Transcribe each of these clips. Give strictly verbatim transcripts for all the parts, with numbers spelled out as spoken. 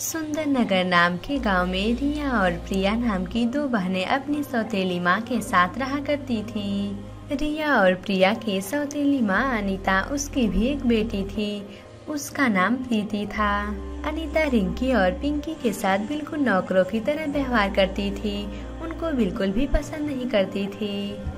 सुंदर नगर नाम के गांव में रिया और प्रिया नाम की दो बहनें अपनी सौतेली माँ के साथ रहा करती थी। रिया और प्रिया की सौतेली माँ अनीता, उसकी भी एक बेटी थी, उसका नाम प्रीति था। अनीता रिंकी और पिंकी के साथ बिल्कुल नौकरों की तरह व्यवहार करती थी, उनको बिल्कुल भी पसंद नहीं करती थी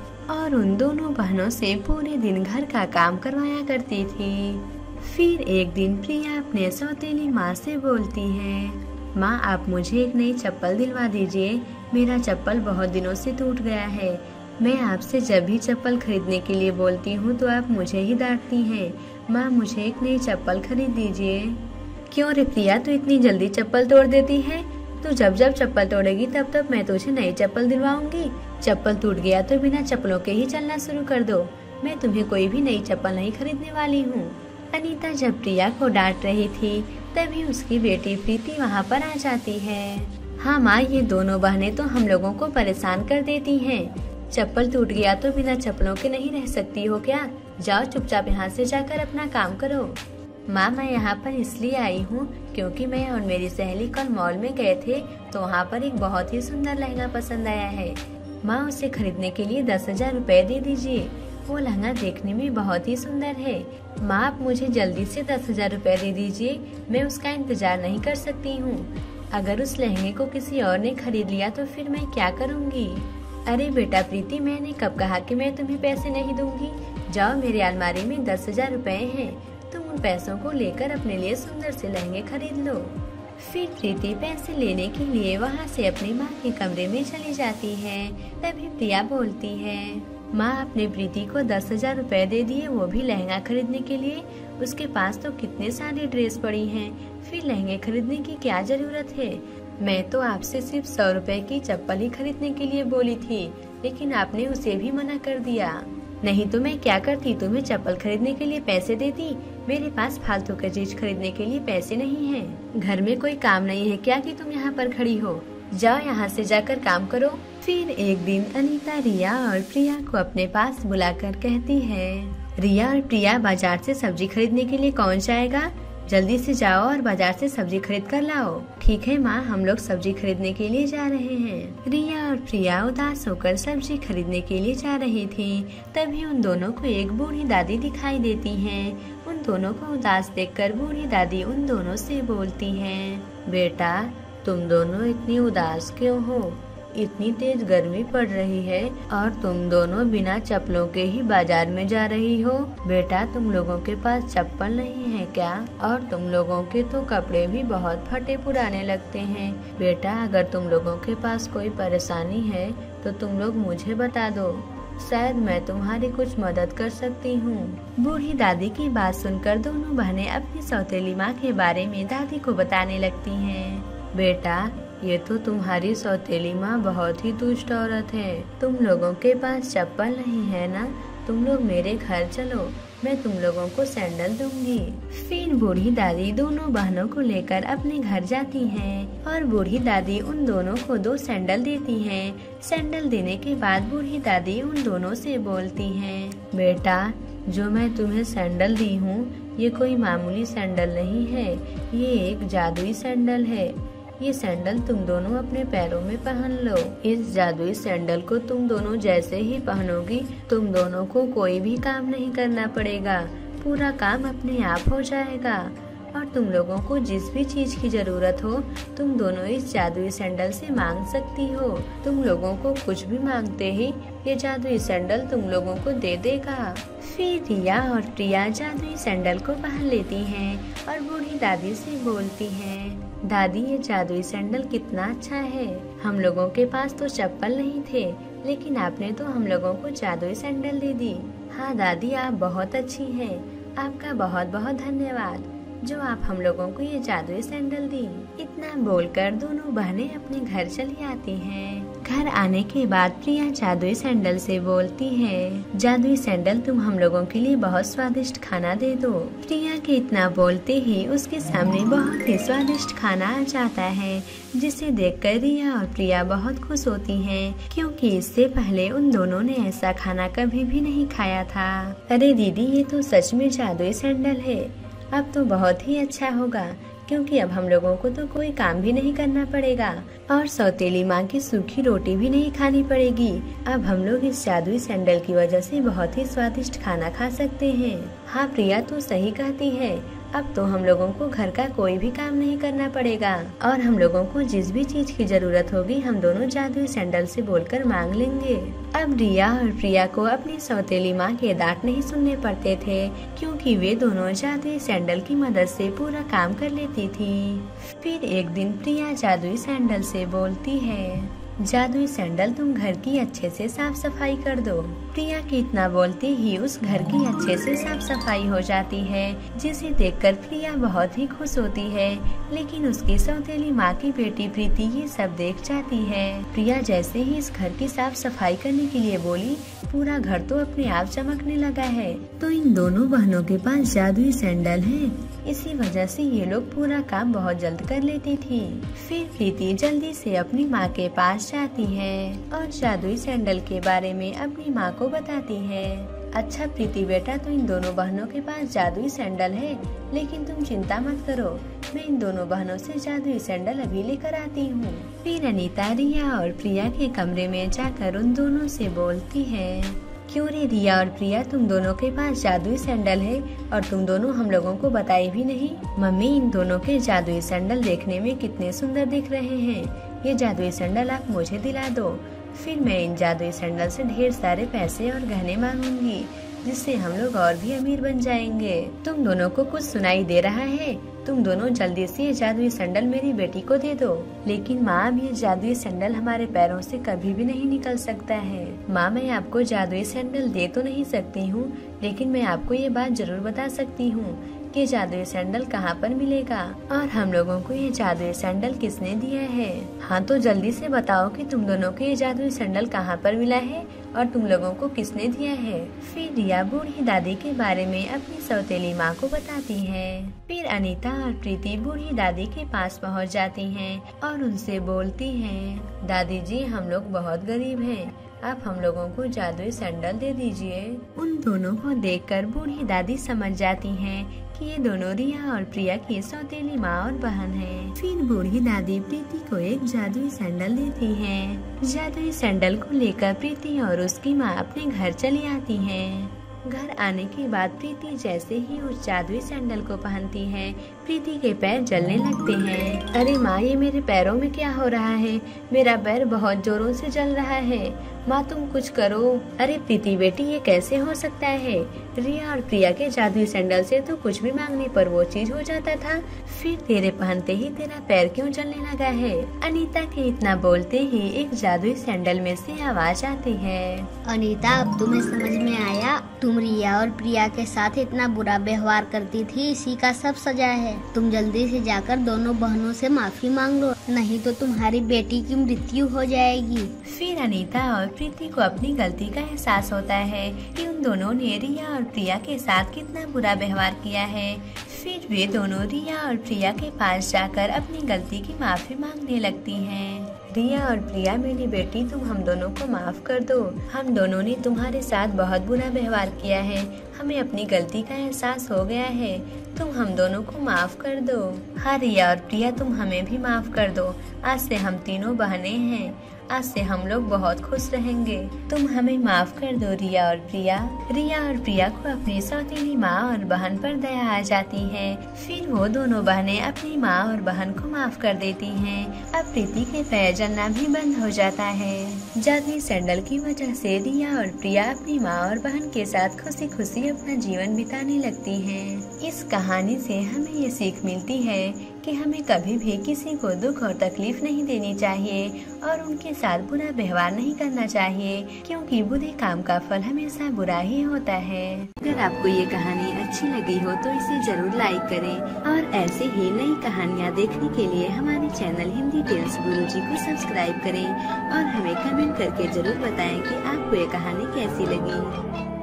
और उन दोनों बहनों से पूरे दिन घर का काम करवाया करती थी। फिर एक दिन प्रिया अपने सौतेली माँ से बोलती है, माँ आप मुझे एक नई चप्पल दिलवा दीजिए, मेरा चप्पल बहुत दिनों से टूट गया है। मैं आपसे जब भी चप्पल खरीदने के लिए बोलती हूँ तो आप मुझे ही डांटती हैं। माँ मुझे एक नई चप्पल खरीद दीजिए। क्यों रे प्रिया, तू इतनी जल्दी चप्पल तोड़ देती है? तू जब जब चप्पल तोड़ेगी तब तब मैं तुझे नई चप्पल दिलवाऊंगी। चप्पल टूट गया तो बिना चप्पलों के ही चलना शुरू कर दो। मैं तुम्हें कोई भी नई चप्पल नहीं खरीदने वाली हूँ। अनीता जब प्रिया को डांट रही थी तभी उसकी बेटी प्रीति वहाँ पर आ जाती है। हाँ माँ, ये दोनों बहनें तो हम लोगों को परेशान कर देती हैं। चप्पल टूट गया तो बिना चप्पलों के नहीं रह सकती हो क्या? जाओ चुपचाप यहाँ से जाकर अपना काम करो। माँ मैं यहाँ पर इसलिए आई हूँ क्योंकि मैं और मेरी सहेली कल मॉल में गए थे तो वहाँ पर एक बहुत ही सुंदर लहंगा पसंद आया है। माँ उसे खरीदने के लिए दस हजार रूपए दे दीजिए। वो लहंगा देखने में बहुत ही सुंदर है। माँ आप मुझे जल्दी से दस हजार रूपए दे दीजिए, मैं उसका इंतजार नहीं कर सकती हूँ। अगर उस लहंगे को किसी और ने खरीद लिया तो फिर मैं क्या करूँगी? अरे बेटा प्रीति, मैंने कब कहा कि मैं तुम्हें पैसे नहीं दूंगी। जाओ, मेरी अलमारी में दस हजार रूपए है, तुम उन पैसों को लेकर अपने लिए सुंदर से लहंगे खरीद लो। फिर प्रीति पैसे लेने के लिए वहाँ से अपनी माँ के कमरे में चली जाती है। तभी प्रिया बोलती है, माँ आपने प्रीति को दस हजार रूपए दे दिए, वो भी लहंगा खरीदने के लिए। उसके पास तो कितने सारे ड्रेस पड़ी हैं, फिर लहंगे खरीदने की क्या जरूरत है? मैं तो आपसे सिर्फ सौ रुपए की चप्पल ही खरीदने के लिए बोली थी, लेकिन आपने उसे भी मना कर दिया। नहीं तो मैं क्या करती, तुम्हें चप्पल खरीदने के लिए पैसे देती। मेरे पास फालतू की चीज खरीदने के लिए पैसे नहीं हैं। घर में कोई काम नहीं है क्या कि तुम यहाँ पर खड़ी हो? जाओ यहाँ से जाकर काम करो। फिर एक दिन अनीता रिया और प्रिया को अपने पास बुलाकर कहती है, रिया और प्रिया बाजार से सब्जी खरीदने के लिए कौन जाएगा? जल्दी से जाओ और बाजार से सब्जी खरीद कर लाओ। ठीक है माँ, हम लोग सब्जी खरीदने के लिए जा रहे हैं। रिया और प्रिया उदास होकर सब्जी खरीदने के लिए जा रही थी। तभी उन दोनों को एक बूढ़ी दादी दिखाई देती है। उन दोनों को उदास देखकर बूढ़ी दादी उन दोनों से बोलती है, बेटा तुम दोनों इतनी उदास क्यों हो? इतनी तेज गर्मी पड़ रही है और तुम दोनों बिना चप्पलों के ही बाजार में जा रही हो। बेटा तुम लोगों के पास चप्पल नहीं है क्या? और तुम लोगों के तो कपड़े भी बहुत फटे पुराने लगते हैं। बेटा अगर तुम लोगों के पास कोई परेशानी है तो तुम लोग मुझे बता दो, शायद मैं तुम्हारी कुछ मदद कर सकती हूँ। बूढ़ी दादी की बात सुनकर दोनों बहनें अपनी सौतेली माँ के बारे में दादी को बताने लगती हैं। बेटा ये तो तुम्हारी सौतेली माँ बहुत ही दुष्ट औरत है। तुम लोगों के पास चप्पल नहीं है ना? तुम लोग मेरे घर चलो, मैं तुम लोगों को सैंडल दूंगी। फिर बूढ़ी दादी दोनों बहनों को लेकर अपने घर जाती हैं और बूढ़ी दादी उन दोनों को दो सैंडल देती हैं। सैंडल देने के बाद बूढ़ी दादी उन दोनों से बोलती हैं, बेटा जो मैं तुम्हें सैंडल दी हूँ ये कोई मामूली सैंडल नहीं है, ये एक जादुई सैंडल है। ये सैंडल तुम दोनों अपने पैरों में पहन लो। इस जादुई सैंडल को तुम दोनों जैसे ही पहनोगी तुम दोनों को कोई भी काम नहीं करना पड़ेगा, पूरा काम अपने आप हो जाएगा। और तुम लोगों को जिस भी चीज की जरूरत हो तुम दोनों इस जादुई सैंडल से मांग सकती हो। तुम लोगों को कुछ भी मांगते ही ये जादुई सैंडल तुम लोगों को दे देगा। फिर रिया और प्रिया जादुई सैंडल को पहन लेती हैं और बूढ़ी दादी से बोलती हैं, दादी ये जादुई सैंडल कितना अच्छा है। हम लोगों के पास तो चप्पल नहीं थे, लेकिन आपने तो हम लोगों को जादुई सैंडल दे दी। हाँ दादी आप बहुत अच्छी हैं, आपका बहुत बहुत धन्यवाद जो आप हम लोगों को ये जादुई सैंडल दी। इतना बोलकर दोनों बहनें अपने घर चली आती हैं। घर आने के बाद प्रिया जादुई सैंडल से बोलती है, जादुई सैंडल तुम हम लोगों के लिए बहुत स्वादिष्ट खाना दे दो। प्रिया के इतना बोलते ही उसके सामने बहुत ही स्वादिष्ट खाना आ जाता है, जिसे देखकर रिया और प्रिया बहुत खुश होती हैं, क्योंकि इससे पहले उन दोनों ने ऐसा खाना कभी भी नहीं खाया था। अरे दीदी ये तो सच में जादुई सैंडल है, अब तो बहुत ही अच्छा होगा, क्योंकि अब हम लोगों को तो कोई काम भी नहीं करना पड़ेगा और सौतेली माँ की सूखी रोटी भी नहीं खानी पड़ेगी। अब हम लोग इस जादुई सैंडल की वजह से बहुत ही स्वादिष्ट खाना खा सकते हैं। हाँ प्रिया, तू सही कहती है। अब तो हम लोगों को घर का कोई भी काम नहीं करना पड़ेगा और हम लोगों को जिस भी चीज की जरूरत होगी हम दोनों जादुई सैंडल से बोलकर मांग लेंगे। अब रिया और प्रिया को अपनी सौतेली माँ के डांट नहीं सुनने पड़ते थे, क्योंकि वे दोनों जादुई सैंडल की मदद से पूरा काम कर लेती थी। फिर एक दिन प्रिया जादुई सैंडल से बोलती है, जादुई सैंडल तुम घर की अच्छे से साफ सफाई कर दो। प्रिया के इतना बोलते ही उस घर की अच्छे से साफ सफाई हो जाती है, जिसे देखकर प्रिया बहुत ही खुश होती है। लेकिन उसकी सौतेली माँ की बेटी प्रीति ये सब देख जाती है। प्रिया जैसे ही इस घर की साफ सफाई करने के लिए बोली, पूरा घर तो अपने आप चमकने लगा है। तो इन दोनों बहनों के पास जादुई सैंडल है, इसी वजह से ये लोग पूरा काम बहुत जल्द कर लेती थी। फिर प्रीति जल्दी से अपनी माँ के पास जाती है और जादुई सैंडल के बारे में अपनी माँ को बताती है। अच्छा प्रीति बेटा, तो इन दोनों बहनों के पास जादुई सैंडल है, लेकिन तुम चिंता मत करो, मैं इन दोनों बहनों से जादुई सैंडल अभी लेकर आती हूँ। फिर अनीता रिया और प्रिया के कमरे में जाकर उन दोनों से बोलती है, क्यों रे रिया और प्रिया, तुम दोनों के पास जादुई सैंडल है और तुम दोनों हम लोगों को बताए भी नहीं। मम्मी, इन दोनों के जादुई सैंडल देखने में कितने सुंदर दिख रहे हैं, ये जादुई सैंडल आप मुझे दिला दो, फिर मैं इन जादुई सैंडल से ढेर सारे पैसे और गहने मांगूंगी, जिससे हम लोग और भी अमीर बन जाएंगे। तुम दोनों को कुछ सुनाई दे रहा है? तुम दोनों जल्दी से ये जादुई सैंडल मेरी बेटी को दे दो। लेकिन माँ, ये जादुई सैंडल हमारे पैरों से कभी भी नहीं निकल सकता है। माँ, मैं आपको जादुई सैंडल दे तो नहीं सकती हूँ, लेकिन मैं आपको ये बात जरूर बता सकती हूँ कि जादुई सैंडल कहाँ पर मिलेगा और हम लोगों को ये जादुई सैंडल किसने दिया है। हाँ, तो जल्दी से बताओ कि तुम दोनों को ये जादुई सैंडल कहाँ पर मिला है और तुम लोगों को किसने दिया है। फिर रिया बूढ़ी दादी के बारे में अपनी सौतेली माँ को बताती है। फिर अनीता और प्रीति बूढ़ी दादी के पास पहुँच जाती हैं और उनसे बोलती हैं, दादी जी, हम लोग बहुत गरीब हैं, आप हम लोगों को जादुई सैंडल दे दीजिए। उन दोनों को देखकर बूढ़ी दादी समझ जाती हैं कि ये दोनों रिया और प्रिया की सौतेली माँ और बहन हैं। फिर बूढ़ी दादी प्रीति को एक जादुई सैंडल देती है। जादुई सैंडल को लेकर प्रीति और उसकी माँ अपने घर चली आती हैं। घर आने के बाद प्रीति जैसे ही उस जादुई सैंडल को पहनती है, प्रीति के पैर जलने लगते हैं। अरे माँ, ये मेरे पैरों में क्या हो रहा है? मेरा पैर बहुत जोरों से जल रहा है। माँ, तुम कुछ करो। अरे प्रीति बेटी, ये कैसे हो सकता है? रिया और प्रिया के जादुई सैंडल से तो कुछ भी मांगने पर वो चीज हो जाता था, फिर तेरे पहनते ही तेरा पैर क्यों जलने लगा है? अनीता के इतना बोलते ही एक जादुई सैंडल में से आवाज आती है, अनीता, अब तुम्हें समझ में आया? तुम रिया और प्रिया के साथ इतना बुरा व्यवहार करती थी, इसी का सब सजा है। तुम जल्दी से जाकर दोनों बहनों से माफी मांग लो, नहीं तो तुम्हारी बेटी की मृत्यु हो जाएगी। फिर अनीता और प्रीति को अपनी गलती का एहसास होता है कि उन दोनों ने रिया और प्रिया के साथ कितना बुरा व्यवहार किया है। फिर वे दोनों रिया और प्रिया के पास जाकर अपनी गलती की माफी मांगने लगती हैं। रिया और प्रिया, मेरी बेटी, तुम हम दोनों को माफ कर दो। हम दोनों ने तुम्हारे साथ बहुत बुरा व्यवहार किया है, हमें अपनी गलती का एहसास हो गया है, तुम हम दोनों को माफ कर दो। हाँ रिया और प्रिया, तुम हमें भी माफ कर दो। आज से हम तीनों बहनें हैं, आज से हम लोग बहुत खुश रहेंगे। तुम हमें माफ कर दो रिया और प्रिया। रिया और प्रिया को अपनी सौतेली माँ और बहन पर दया आ जाती है। फिर वो दोनों बहनें अपनी माँ और बहन को माफ कर देती हैं। अब प्रीति के पैर जलना भी बंद हो जाता है। जादुई सैंडल की वजह से रिया और प्रिया अपनी माँ और बहन के साथ खुशी खुशी अपना जीवन बिताने लगती हैं। इस कहानी से हमें ये सीख मिलती है कि हमें कभी भी किसी को दुख और तकलीफ नहीं देनी चाहिए और उनके साथ बुरा व्यवहार नहीं करना चाहिए, क्योंकि बुरे काम का फल हमेशा बुरा ही होता है। अगर आपको ये कहानी अच्छी लगी हो तो इसे जरूर लाइक करें और ऐसे ही नई कहानियाँ देखने के लिए हमारे चैनल हिंदी टेल्स गुरुजी को सब्सक्राइब करें और हमें कमेंट करके जरूर बताएं कि आपको ये कहानी कैसी लगी।